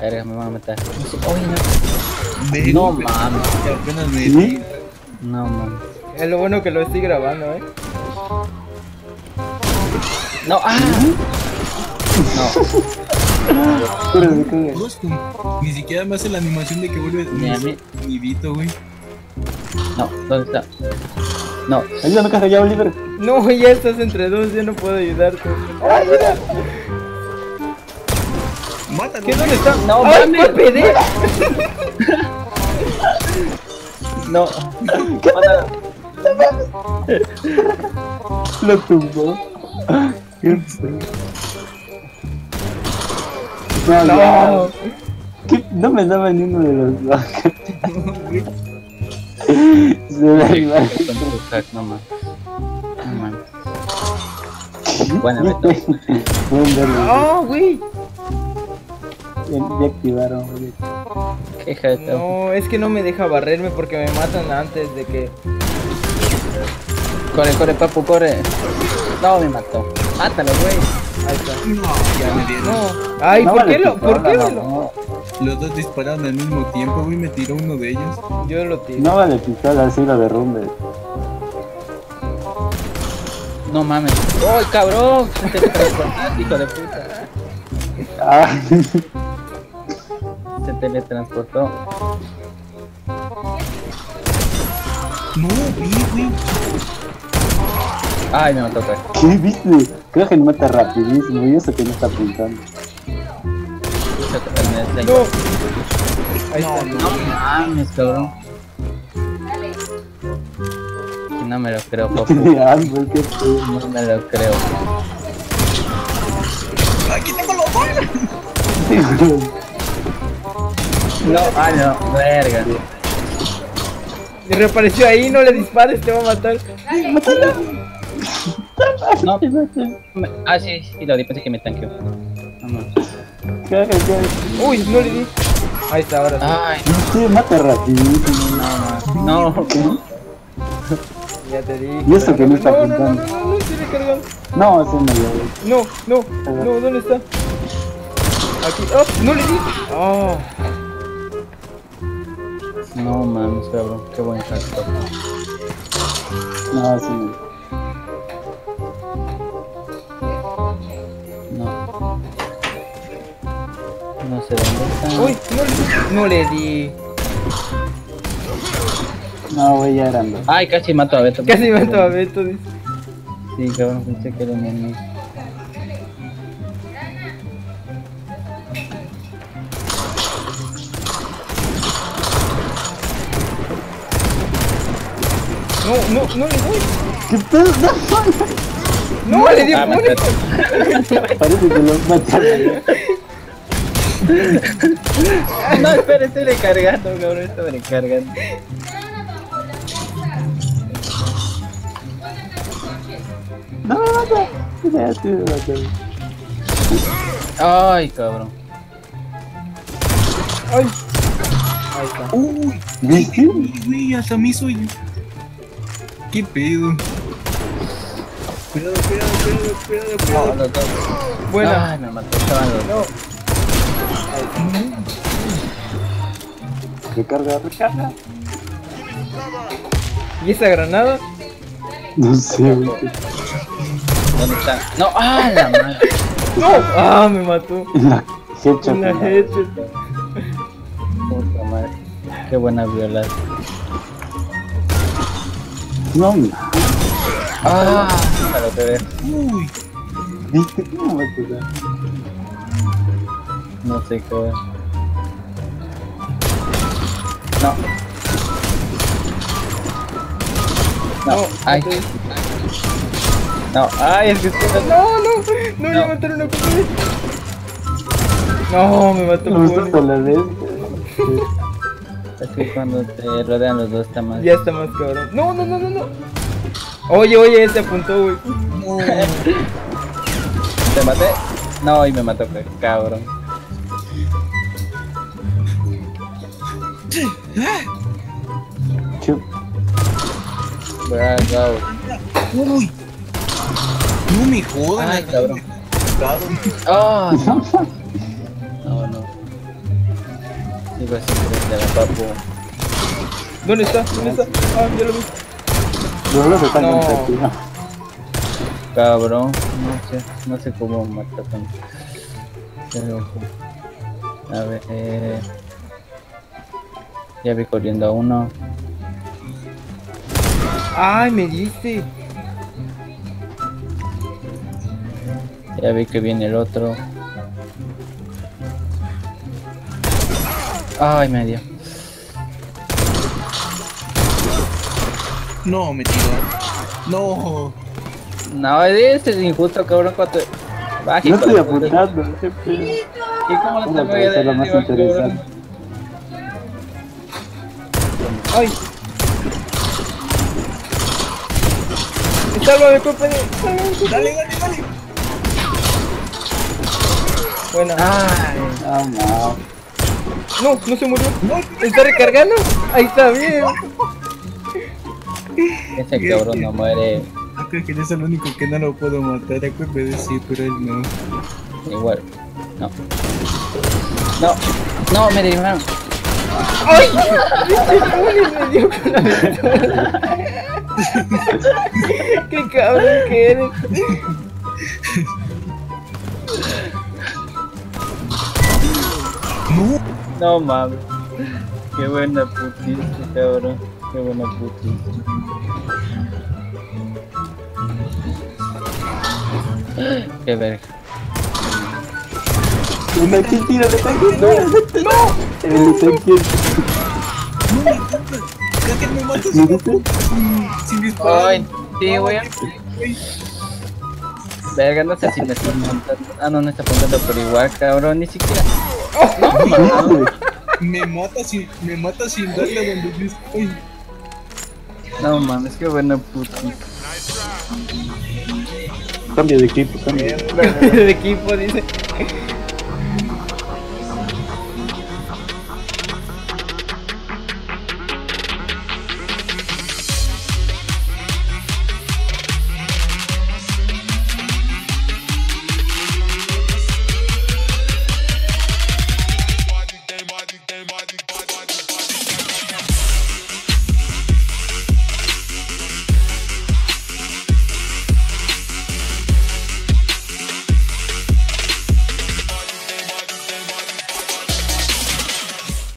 Verga, me van a matar. Oye, No, no mames. que apenas me di. No mames. Es lo bueno que lo estoy grabando, No, ah. No. Custom. Ni siquiera me hace la animación de que vuelve Ni a mí. mi Vito, güey. No, ¿dónde está? No. Ayúdame, caja, ya, Oliver. No, ya estás entre dos, ya no puedo ayudarte. ¡Ayuda! Mátalo. ¿Qué dónde está? No, ¡Ay, mames. cuál PD! No. Lo tumbó. No, No. ya. ¿Qué? No me daba ni uno de los dos. Se da igual. No mames. No mames. Buena meta. Buen verlo. ¡Oh, güey! Ya activaron, güey. Qué jeta. No, es que no me deja barrerme porque me matan antes de que... Corre, corre, papu, corre. No, me mató. Mátalo, güey. Ahí está. No, ya me dieron. No. Ay, No ¿por vale qué lo...? ¿Por qué pistola, me lo...? no. Los dos dispararon al mismo tiempo, güey. Me tiró uno de ellos. Yo lo tiro. No vale pistola, así lo derrumbe. No mames. ¡Oh, cabrón! Te teletransportaste, hijo de puta. Ah, Se teletransportó. No, vi, güey. Ay, me mató, güey. ¿qué viste? Creo que me mata rapidísimo y eso que no está apuntando. No. Ahí está. No mames, cabrón. No me lo creo, papu. Ah, pues, qué feo. No me lo creo. Aquí tengo los dos. No, ay, no, verga. Y reapareció ahí, no le dispares, te va a matar. No, ah, sí, sí, lo di, pensé que me tanqueó. No mames. Uy, no le di. Ahí está, ahora sí. Ay, Sí, mata rapidísimo. no. Ya te di. Y eso que no está no, apuntando. no, estoy recargando. No, eso no lo No, no, ¿dónde está? Aquí, oh, no le di. Oh, No mames, cabrón, qué buen hardcore. No, sí no. No. No sé dónde está. uy, no le di. No, güey, ya eran dos. Ay, casi mato a Beto. Casi mato a Beto, dice. Sí, cabrón, pensé que era mi amigo. No le doy. ¿Qué pedo? No le di. Ah, me pone. Parece que los mataron. No, espera, estoy recargando, cabrón, estoy recargando. No, no. Ya, sí, me mataron. Ay, cabrón. Ay. Ahí está. Uy, ¿Viste? güey, hasta mí soy. ¿Qué pedo? Cuidado, No, los dos. Buena. Ay, me mató, estaban los dos. No. Recarga, recarga. ¿Y esa granada? No sé, güey. ¿Dónde están? No, ah, la madre. No. Ah, me mató. La headshot. Una headshot. Puta madre. Qué buena violada. No, no. Ah, a lo que veo. Uy, ¿Viste cómo me mataron? No sé qué ver. No. No, ay. No, ay, es que estoy... No, me mataron a comer. No, me mató Me gusta Pony. con la vez. Es que cuando te rodean los dos está más... Ya está más cabrón. No. Oye, ese apuntó, güey. ¿Te maté? No, y me mató, cabrón. Chup. Bravo. uy. No me jodan, Ay, cabrón. Cabrón. Oh, no. No, no. Digo así, frente a la papu. ¿Dónde está? ¿Dónde está? Ah, ya lo vi. Los dos están No. contra ti. Cabrón, no sé cómo matar con... Pero... A ver... Ya vi corriendo a uno. Ay, me diste. Ya vi que viene el otro. Ay, me dio. No, me tiró. No. No, este es injusto, cabrón. Cuánto... Baja, No hijo estoy de puta. apuntando, qué pedo. ¿Y cómo no te ¿Cómo voy a puede ser dar lo más arriba, cabrón? interesante? Ay. Sálvame, compañero. Sálvame. Dale, dale, dale. Buena. Ay, Ah, no. No, no se murió. ¿Está recargando? Ahí está bien. ese cabrón no muere. Yo creo que eres el único que no lo puedo matar. A Pepe decir, pero él no. Igual. No. No. No, me derribaron. ¡Ay! Me dio con la pistola. ¡Qué cabrón que eres! No. No mames. Qué buena putiza, cabrón. Qué buena putiza. Qué verga. Una aquí tira de tanque. No. El tanque. Ya que me matas ¿Me viste? sin disparar. Ay, sí, güey. Verga, no sé si me está apuntando. Ah, no, no está apuntando, pero igual, cabrón, ni siquiera. Me mata sin darle donde yo estoy. No mames, qué buena putiza. Cambio de equipo, cambio. De equipo, dice.